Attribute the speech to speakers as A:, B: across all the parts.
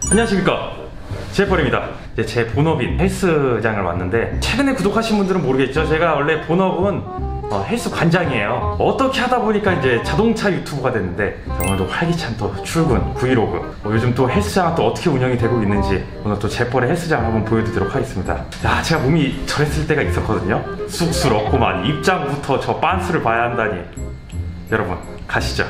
A: 안녕하십니까, 제이펄입니다. 제 본업인 헬스장을 왔는데, 최근에 구독하신 분들은 모르겠죠. 제가 원래 본업은 헬스 관장이에요. 어떻게 하다 보니까 이제 자동차 유튜브가 됐는데, 오늘도 활기찬 또 출근 브이로그, 요즘 또 헬스장은 또 어떻게 운영이 되고 있는지 오늘 또 제이펄의 헬스장을 한번 보여드리도록 하겠습니다. 야, 제가 몸이 저랬을 때가 있었거든요. 쑥스럽고만 입장부터 저 빤스를 봐야 한다니. 여러분 가시죠.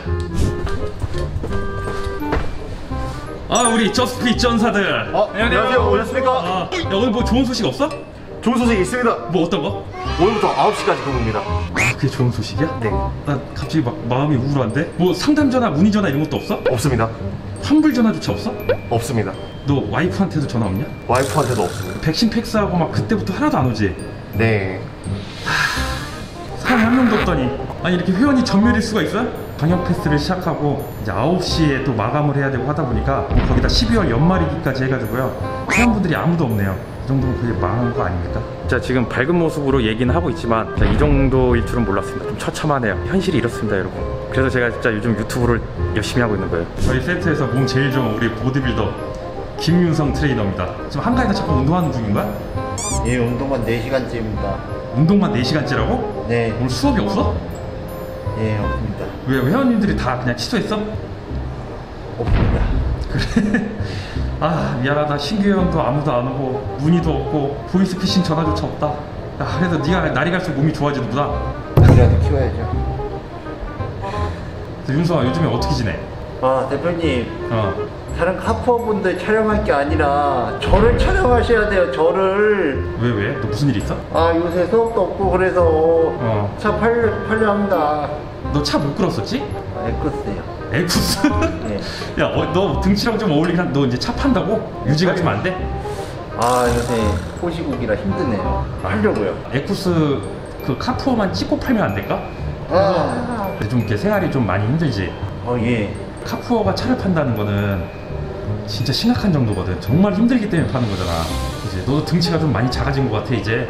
A: 우리 저스트핏 전사들.
B: 안녕하세요. 오셨습니까?
A: 야, 오늘 뭐 좋은 소식 없어?
B: 좋은 소식이 있습니다.
A: 뭐 어떤 거?
B: 오늘부터 9시까지 근무입니다.
A: 그게 좋은 소식이야?
B: 네.
A: 난 갑자기 막 마음이 우울한데? 뭐 상담 전화, 문의 전화 이런 것도 없어?
B: 없습니다.
A: 환불 전화조차 없어?
B: 없습니다.
A: 너 와이프한테도 전화 없냐?
B: 와이프한테도 없습니다.
A: 백신 팩스하고 막 그때부터 하나도 안 오지?
B: 네.
A: 사람이 한 명도 없더니. 아니, 이렇게 회원이 전멸일 수가 있어? 방역 패스를 시작하고 이제 9시에 또 마감을 해야 되고 하다 보니까 거기다 12월 연말이기까지 해가지고요, 회원분들이 아무도 없네요. 이 정도면 거의 망한 거 아닙니까? 자, 지금 밝은 모습으로 얘기는 하고 있지만 이 정도일 줄은 몰랐습니다. 좀 처참하네요. 현실이 이렇습니다, 여러분. 그래서 제가 진짜 요즘 유튜브를 열심히 하고 있는 거예요. 저희 세트에서 몸 제일 좋은 우리 보디빌더 김윤성 트레이너입니다. 지금 한가위에서 자꾸 운동하는 중인 거야?
C: 예, 운동만 4시간째입니다.
A: 운동만 4시간째라고?
C: 네.
A: 오늘 수업이 없어?
C: 예, 없습니다.
A: 왜 회원님들이 다 그냥 취소했어?
C: 없습니다.
A: 그래? 미안하다. 신규 회원도 아무도 안 오고 문의도 없고 보이스피싱 전화조차 없다. 야, 그래도 네가 날이 갈수록 몸이 좋아지는구나.
C: 우리라도 키워야죠.
A: 윤성아, 요즘에 어떻게 지내?
C: 대표님.
A: 어.
C: 다른 카푸어분들 촬영할 게 아니라 저를 촬영하셔야 돼요, 저를.
A: 왜? 너 무슨 일 있어?
C: 요새 수업도 없고 그래서 차 팔려 합니다.
A: 너 차 못 끌었었지?
C: 에쿠스요.
A: 에쿠스?
C: 네.
A: 야, 너 등치랑 좀 어울리긴 한데 너 이제 차 판다고? 유지가 좀 안 돼?
C: 요새 호시국이라 힘드네요. 하려고요.
A: 에쿠스 그 카푸어만 찍고 팔면 안 될까? 좀 이렇게 생활이 좀 많이 힘들지?
C: 예.
A: 카푸어가 차를 판다는 거는 진짜 심각한 정도거든. 정말 힘들기 때문에 파는 거잖아. 이제 너도 등치가 좀 많이 작아진 것 같아 이제.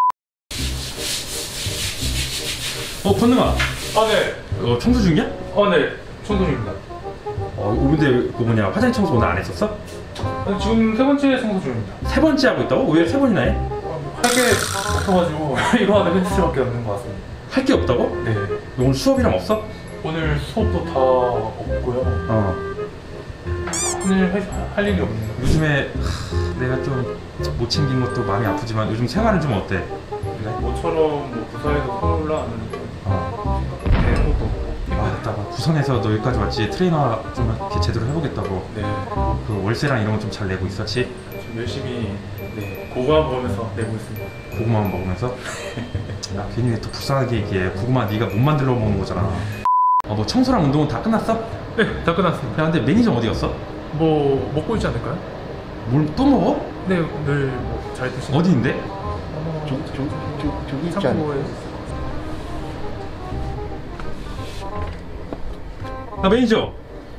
A: 건능아.
D: 네.
A: 청소 중이야?
D: 네. 청소 중입니다.
A: 근데 그 뭐냐, 화장실 청소 오늘 안 했었어?
D: 지금 3번째 청소 중입니다.
A: 3번째 하고 있다고? 왜 3번이나 해?
D: 할 게 없어가지고 이거 하는 횟수밖에 없는 것 같습니다.
A: 할 게 없다고?
D: 네.
A: 오늘 수업이랑 없어?
D: 오늘 수업도 다 없고요. 오늘 할 일이 없네요.
A: 요즘에 내가 좀 못 챙긴 것도 마음이 아프지만 요즘 생활은 좀 어때?
D: 모처럼 부서에서 서울 올라왔는 되는 것도 없고.
A: 맞다. 부산에서 너 여기까지 왔지. 트레이너 좀 이렇게 제대로 해보겠다고.
D: 네.
A: 그 월세랑 이런 거 좀 잘 내고 있었지?
D: 좀 열심히 고구마 먹으면서 내고 있습니다.
A: 고구마만 먹으면서? 야, 괜히 왜 또 불쌍하게 얘기해. 고구마 네가 못 만들어 먹는 거잖아. 너 청소랑 운동은 다 끝났어?
D: 네, 다 끝났습니다.
A: 야, 근데 매니저 어디 갔어?
D: 뭐 먹고 있지 않을까요?
A: 뭘 또 먹어?
D: 네, 늘 잘 드시는.
A: 어디 있는데?
C: 저기 있지 않아요?
D: 창고에.
A: 매니저.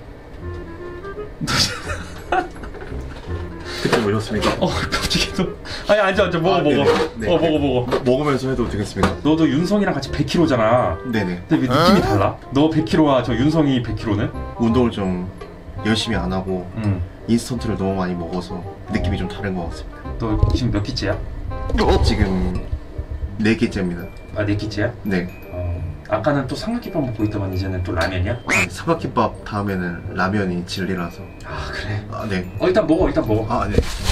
B: 그때 오셨습니까?
A: 갑자기 또. 아니, 앉아. 먹어.
B: 네네. 네.
A: 먹어.
B: 먹으면서 해도 되겠습니다.
A: 너도 윤성이랑 같이 100kg잖아.
B: 네네.
A: 근데 왜 느낌이 달라? 너 100kg와 저 윤성이 100kg는?
B: 운동을 좀 열심히 안 하고
A: 응.
B: 인스턴트를 너무 많이 먹어서 느낌이 좀 다른 것 같습니다.
A: 너 지금 몇 끼째야?
B: 지금 4개째입니다.
A: 4끼째야?
B: 네.
A: 아까는 또 삼각김밥 먹고 있더만 이제는 또 라면이야?
B: 삼각김밥 다음에는 라면이 진리라서.
A: 그래?
B: 네.
A: 일단 먹어.
B: 네.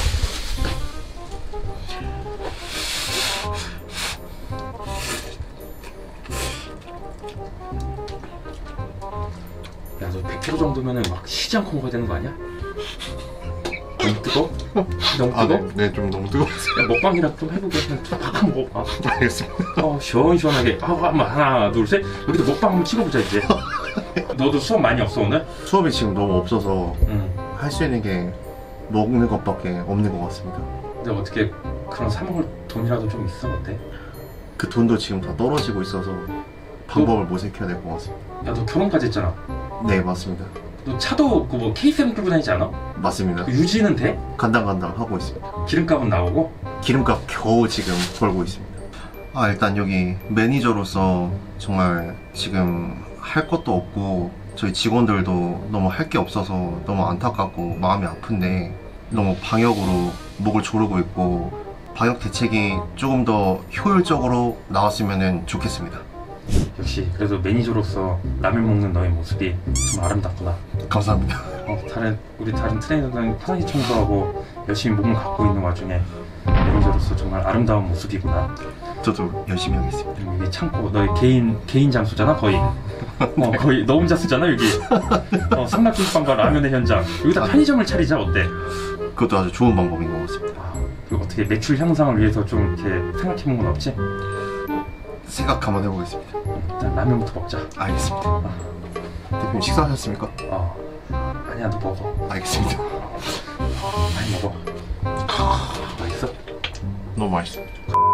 A: 야, 너 100kg 정도면은 막 쉬지 않고 먹어야 되는 거 아니야? 너무 뜨거? 너무 뜨거?
B: 네, 좀 너무 뜨거웠어요.
A: 야, 먹방이라도 좀 해보게. 팍 한번 먹어봐.
B: 알겠습니다.
A: 시원시원하게. 하나, 둘, 셋. 여기도 먹방 한번 찍어보자, 이제. 너도 수업 많이 없어, 오늘?
B: 수업이 지금 너무 없어서
A: 응.
B: 할 수 있는 게 먹는 것밖에 없는 것 같습니다.
A: 근데 어떻게 그런 사 먹을 돈이라도 좀 있어, 어때?
B: 그 돈도 지금 다 떨어지고 있어서 방법을 모색해야 될 것 같습니다.
A: 야, 너 결혼까지 했잖아.
B: 네, 맞습니다.
A: 너 차도 그 뭐 K7 끌고 다니지 않아?
B: 맞습니다.
A: 그 유지는 돼?
B: 간당간당 하고 있습니다.
A: 기름값은 나오고?
B: 기름값 겨우 지금 벌고 있습니다. 일단 여기 매니저로서 정말 지금 할 것도 없고 저희 직원들도 너무 할 게 없어서 너무 안타깝고 마음이 아픈데 너무 방역으로 목을 조르고 있고 방역 대책이 조금 더 효율적으로 나왔으면 좋겠습니다.
A: 역시 그래도 매니저로서 라면 먹는 너의 모습이 정말 아름답구나.
B: 감사합니다.
A: 우리 다른 트레이너들은 화장실 청소하고 열심히 몸을 갖고 있는 와중에 매니저로서 정말 아름다운 모습이구나.
B: 저도 열심히 하겠습니다.
A: 이게 창고 너의 개인 장소잖아 거의. 거의 너 혼자 쓰잖아 여기. 삼각김밥과 라면의 현장. 여기다 편의점을 차리자 어때?
B: 그것도 아주 좋은 방법인 것 같습니다.
A: 그리고 어떻게 매출 향상을 위해서 좀 이렇게 생각해본 건 없지?
B: 생각 한번 해보겠습니다.
A: 일단 라면부터 먹자.
B: 알겠습니다. 대표님 식사하셨습니까?
A: 아니야 너 먹어.
B: 알겠습니다.
A: 많이 먹어. 맛있어?
B: 너무 맛있습니다.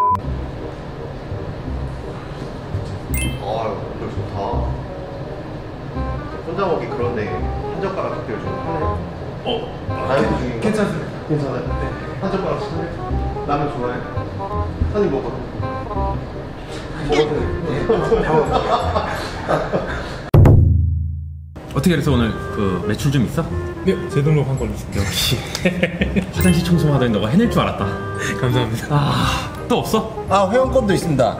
B: 아유, 이거 좋다. 혼자 먹기 그런데 한 젓가락 특별 좀 하나요? 다이어트 중인가?
D: 괜찮습니다.
B: 괜찮아요? 네. 한 젓가락씩 하나요? 라면 좋아해? 한 입 먹어.
A: 어떻게 그래서 오늘 그 매출 좀 있어?
D: 네, 재등록한 걸로 있습니다.
A: 역시 화장실 청소하더니 너가 해낼 줄 알았다.
D: 감사합니다.
A: 또 없어?
C: 회원권도 있습니다.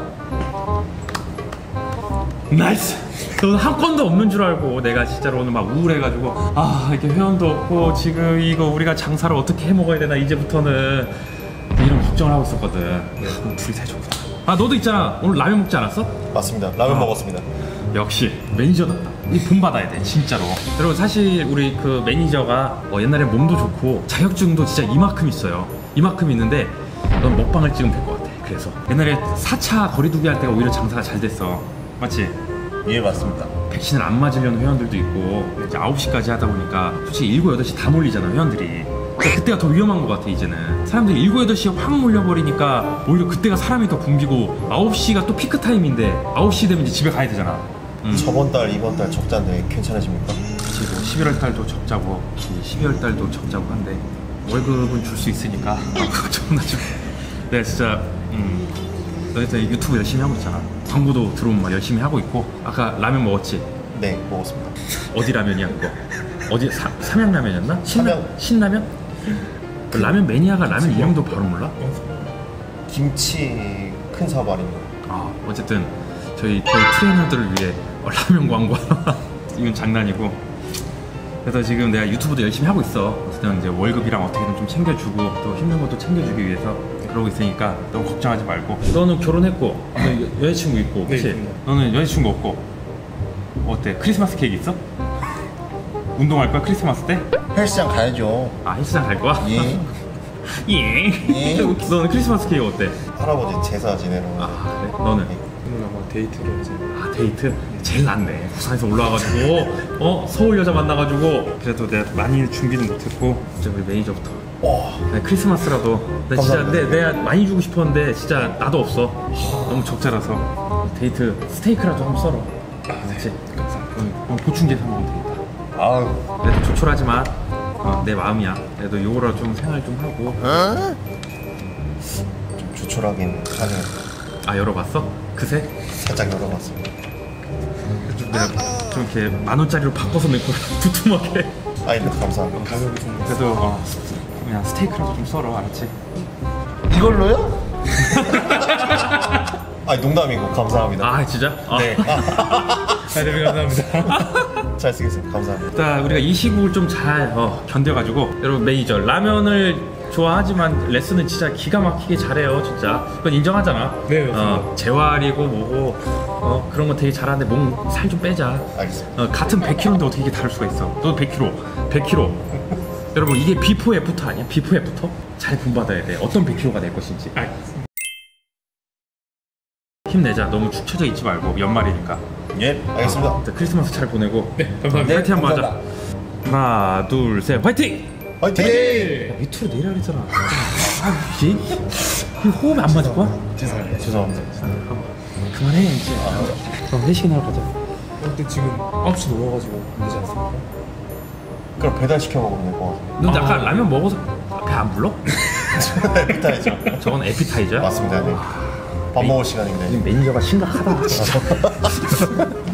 A: 나이스! 너는 한 건도 없는 줄 알고 내가 진짜로 오늘 막 우울해가지고 이렇게 회원도 없고 지금 이거 우리가 장사를 어떻게 해먹어야 되나 이제부터는 이런 걱정을 하고 있었거든. 둘이 대조구나. 너도 있잖아. 오늘 라면 먹지 않았어?
B: 맞습니다. 라면 먹었습니다.
A: 역시 매니저답다. 이 본받아야 돼 진짜로. 여러분 사실 우리 그 매니저가 옛날에 몸도 좋고 자격증도 진짜 이만큼 있어요. 이만큼 있는데 넌 먹방을 찍으면 될 것 같아. 그래서 옛날에 4차 거리두기 할 때가 오히려 장사가 잘 됐어. 맞지?
B: 예, 맞습니다.
A: 백신을 안 맞으려는 회원들도 있고 이제 9시까지 하다 보니까 솔직히 7, 8시 다 몰리잖아 회원들이. 그러니까 그때가 더 위험한 것 같아 이제는. 사람들이 7, 8시에 확 몰려버리니까 오히려 그때가 사람이 더 붐비고 9시가 또 피크 타임인데 9시 되면 이제 집에 가야 되잖아.
B: 저번 달, 이번 달 적자인데 괜찮으십니까?
A: 지금 11월 달도 적자고 이제 12월 달도 적자고 한데 월급은 줄 수 있으니까 걱정나 좀. 내가 진짜 너 유튜브 열심히 하고 있잖아. 광고도 들어오면 막 열심히 하고 있고. 아까 라면 먹었지?
B: 네, 먹었습니다.
A: 어디 라면이야 그거? 어디 삼양라면이었나?
B: 삼양.
A: 신라면? 그 라면 매니아가 라면 이름도 바로 몰라?
B: 김치 큰 사발입니다.
A: 어쨌든 저희 트레이너들을 위해 라면 광고 이건 장난이고. 그래서 지금 내가 유튜브도 열심히 하고 있어. 어쨌든 이제 월급이랑 어떻게든 좀 챙겨주고 또 힘든 것도 챙겨주기 위해서 그러고 있으니까 너무 걱정하지 말고. 너는 결혼했고 너 여자친구 있고 그치?
D: 있습니다.
A: 너는 여자친구 없고 어때? 크리스마스 케이크 있어? 운동할 거야 크리스마스 때?
C: 헬스장 가야죠.
A: 헬스장 갈 거야?
C: 예.
A: 예. 너는 크리스마스 케이크 어때?
B: 할아버지 제사 지내러.
A: 그래? 너는?
D: 오늘 아마 데이트로 이제
A: 데이트? 제일 낫네. 부산에서 올라와가지고 서울 여자 만나가지고. 그래도 내가 많이 준비는 못했고 이제 우리 매니저부터 크리스마스라도 나 진짜 내가 많이 주고 싶었는데 진짜 나도 없어. 너무 적자라서 데이트 스테이크라도 한번 썰어. 알았지? 감사합니다. 보충제 사 먹으면 되겠다. 그래도 조촐하지만 내 마음이야. 그래도 요거라 좀 생활 좀 하고.
B: 좀 조촐하긴 하네요.
A: 열어봤어? 그새?
B: 살짝 열어봤습니다.
A: 내가 좀 이렇게 10,000원짜리로 바꿔서 넣고 두툼하게.
B: 이것도 감사합니다.
D: 가격이 좀
A: 그래도 그냥 스테이크라도 좀 썰어. 알았지?
C: 이걸로요?
B: 농담이고 감사합니다.
A: 진짜?
B: 네.
D: 네, 감사합니다.
B: 잘 쓰겠습니다. 감사합니다.
A: 일단 우리가 이 시국을 좀 잘 견뎌가지고. 여러분 매니저 라면을 좋아하지만 레슨은 진짜 기가 막히게 잘해요 진짜. 그건 인정하잖아.
D: 네, 맞습니다.
A: 재활이고 뭐고 그런 거 되게 잘하는데 몸 살 좀 빼자.
B: 알겠습니다.
A: 같은 100kg인데 어떻게 이게 다를 수가 있어. 너도 100kg 여러분 이게 비포 애프터 아니야? 비포 애프터? 잘 본받아야 돼. 어떤 100kg가 될 것인지. 힘내자. 너무 축 처져 있지 말고 연말이니까.
B: 예, 알겠습니다.
A: 일단 크리스마스 잘 보내고.
D: 네, 감사합니다.
A: 파이팅 한번 하자. 하나 둘 셋 화이팅!
B: 화이팅!
A: 밑으로 내려 그랬잖아. 그치? 이 호흡이 안 맞을 거야?
B: 죄송합니다.
A: 그만해 이제. 그럼 회식이나 하러 가자.
D: 근데 지금 9시 넘어가지고 안 되지 않습니까?
B: 그럼 배달시켜 먹으면 될 것 같아요.
A: 너 아까 라면 먹어서 배 안 불러?
B: 에피타이저.
A: 저건 에피타이저야?
B: 맞습니다. 네. 밥 먹을 시간인데.
A: 매니저가 심각하다 진짜.